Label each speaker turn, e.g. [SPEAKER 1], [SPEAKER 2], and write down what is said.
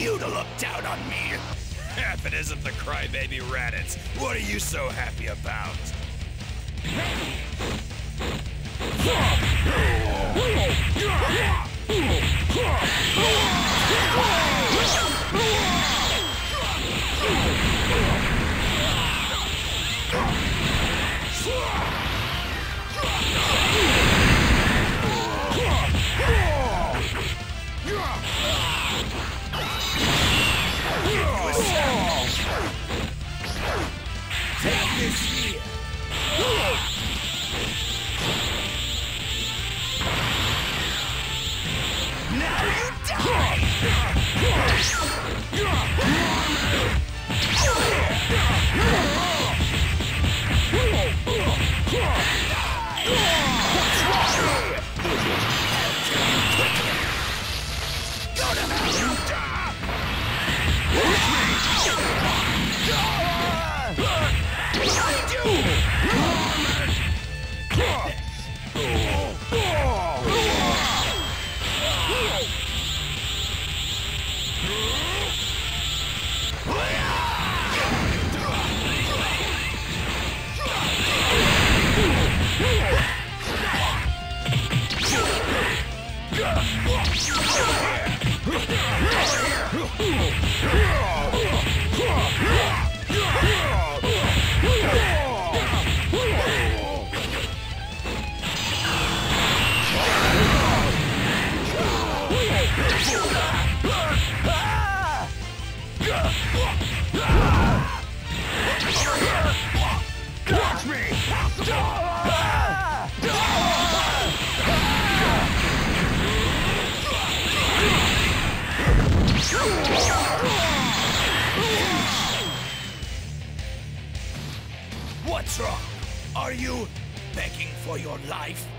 [SPEAKER 1] you to look down on me? If it isn't the crybaby Raditz, what are you so happy about? Take this here. Now you die! Go to hell, you die! Watch me! What's wrong? Are you begging for your life?